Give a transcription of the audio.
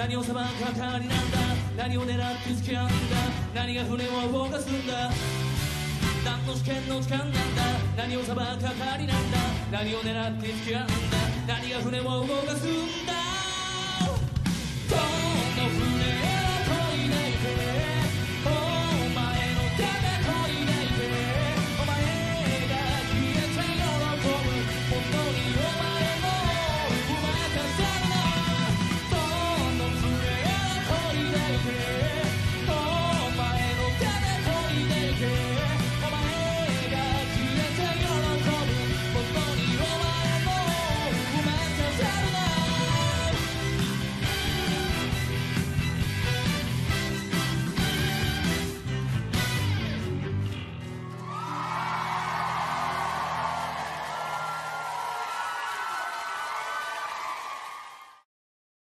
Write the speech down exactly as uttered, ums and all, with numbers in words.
何を裁く係なんだ、何を狙って付き合うんだ、何が船を動かすんだ、何の試験の時間なんだ、何を裁く係なんだ、何を狙って付き合うんだ、何が船を動かすんだ。